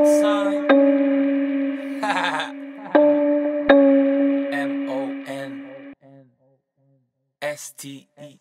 mad, son. M-O-N-S-T-E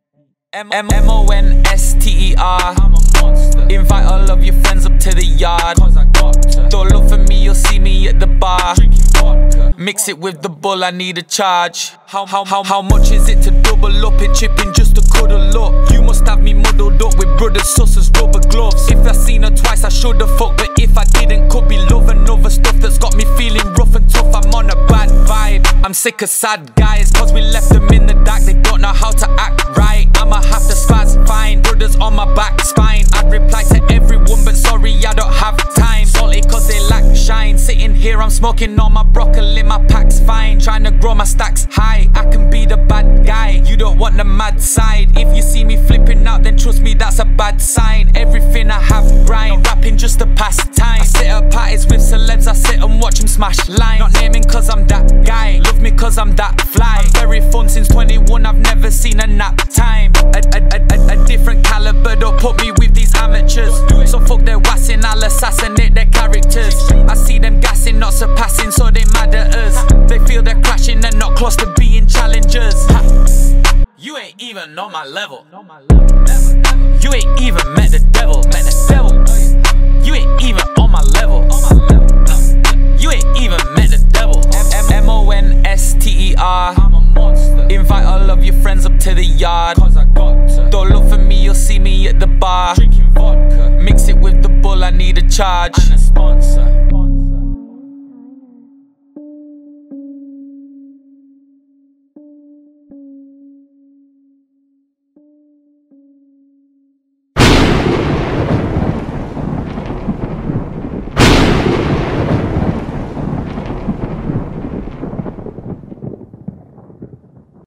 M-O-N-S-T-E-R. I'm a monster. Invite all of your friends up to the yard. Cause I got to. Don't look for me, you'll see me at the bar. Drinking vodka. Mix it with the bull, I need a charge. How much is it to double up it? Chipping just to cuddle up. You must have me muddled up with brothers, sisters, rubber gloves. If I seen her twice, I should've fucked. But if I didn't, could be love and other stuff that's got me feeling rough and tough. I'm on a bad vibe. I'm sick of sad guys, cause we left them in the dark. They don't know how to act right. I'ma have to spaz, fine. Brothers on my back spine. I'd reply to everyone, but sorry, I don't have time. Salty cause they lack shine. Sitting here, I'm smoking on my broccoli, my pack's fine. Trying to grow my stacks high. I can be the bad guy, you don't want the mad side. If you see me flipping out, then trust me, that's a bad sign. Everything I have grind, not rapping just to pass time. I sit at parties with celebs, I sit and watch them smash lines. Not naming cause I'm that guy, love me cause I'm that fly. I'm very fun since 21, I've never seen a nap time. A different caliber, don't put me with these amateurs. So fuck their wassing, I'll assassinate their characters. I see them gassing, not surpassing, so they mad at us. They feel they're crashing and not close to being challengers. Ha. You ain't even on my level. You ain't even met the devil. You ain't even on my level. You ain't even met the devil. M-O-N-S-T-E-R. I'm a monster. Invite all of your friends up to the yard. Cause I got to. Don't look for me, you'll see me at the bar. Drinking vodka. Mix it with the bull, I need a charge. And a sponsor.